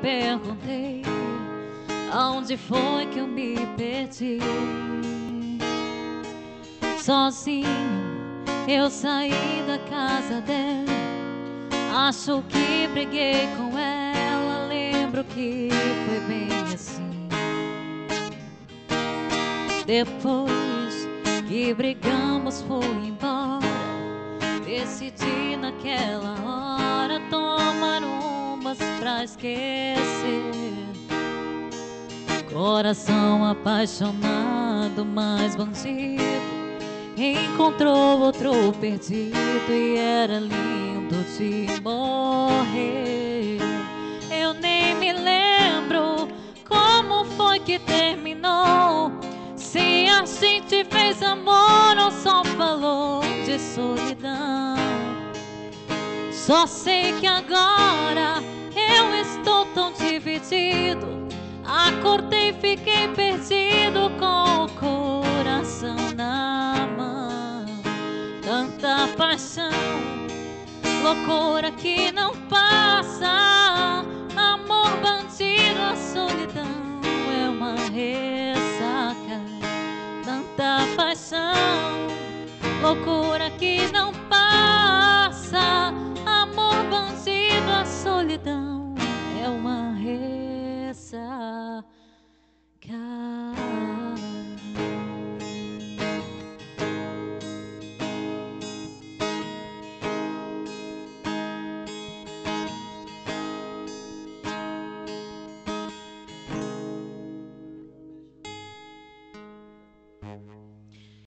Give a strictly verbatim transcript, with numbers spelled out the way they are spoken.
perguntei aonde foi que eu me perdi. Sozinho eu saí da casa dela, acho que briguei com ela, lembro que foi bem assim. Depois que brigamos foi embora, decidi naquela hora tomar umas pra esquecer. Coração apaixonado, mas bandido, encontrou outro perdido e era lindo de morrer. Eu nem me lembro como foi que terminou, se a gente fez amor ou só falou de solidão. Só sei que agora eu estou tão dividido, acordei e fiquei perdido com o coração na mão. Tanta paixão, loucura que não passa, amor bandido, a solidão é uma ressaca. Tanta paixão, loucura